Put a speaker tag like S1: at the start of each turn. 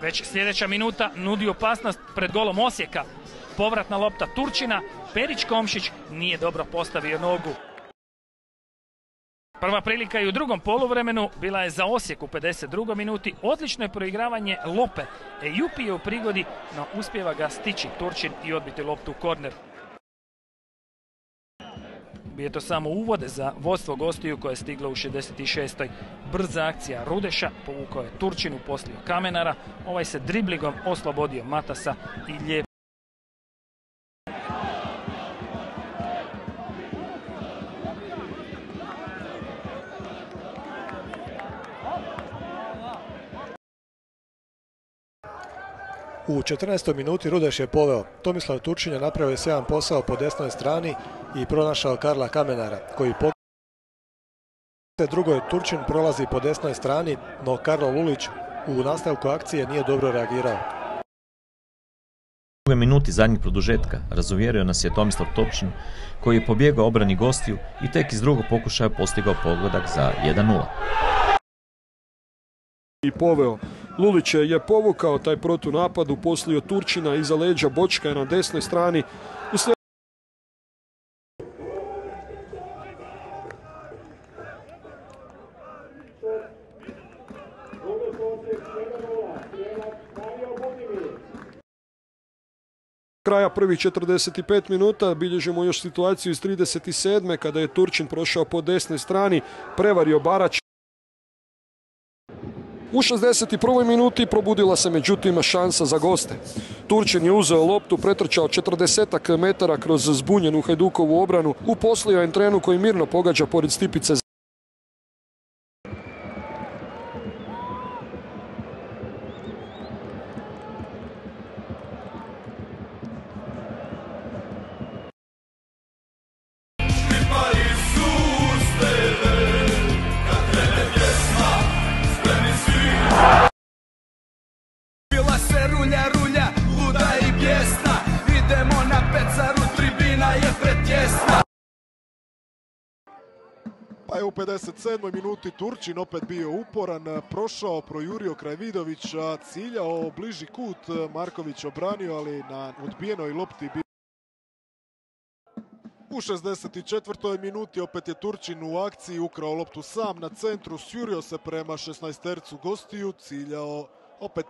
S1: Već sljedeća minuta nudi opasnost pred golom Osijeka. Povratna lopta Turčina, Perić Komšić nije dobro postavio nogu. Prva prilika i u drugom poluvremenu bila je za Osijek u 52. minuti. Odlično je proigravanje Lope. Ejupi je u prigodi, no uspijeva ga stići Turčin i odbiti loptu u korner. Bio je to samo uvode za vodstvo gostiju koje je stiglo u 66. Brza akcija Rudeša, povukao je Turčinu, poslio Kamenara. Ovaj se driblingom oslobodio Matasa i lijepo.
S2: U 14. minuti Rudeš je poveo. Tomislav Turčin je napravio sjajan posao po desnoj strani i pronašao Karla Kamenara, koji drugoj Turčin prolazi po desnoj strani, no Karlo Lulić u nastavku akcije nije dobro reagirao.
S3: U 2. minuti zadnjeg produžetka razuvjerio nas je Tomislav Turčin, koji je pobjegao obrani gostiju i tek iz drugog pokušaja postigao pogodak za 1:0.
S4: I poveo. Lulić je povukao taj protunapad, uposlio Turčina iza leđa, Bočka je na desnoj strani. Kraja prvih 45 minuta bilježimo još situaciju iz 37. kada je Turčin prošao po desnoj strani, prevario Barać. U 61. minuti probudila se međutim šansa za goste. Turčin je uzeo loptu, pretrčao 40 metara kroz zbunjenu Hajdukovu obranu, uposlio Entrenu koji mirno pogađa pored Stipice.
S5: Pa je u 57. minuti Turčin opet bio uporan, prošao, projurio kraj Vidovića, ciljao bliži kut, Marković obranio, ali na odbijenoj lopti bio. U 64. minuti opet je Turčin u akciji, ukrao loptu sam na centru, sjurio se prema 16-tercu gostiju, ciljao opet.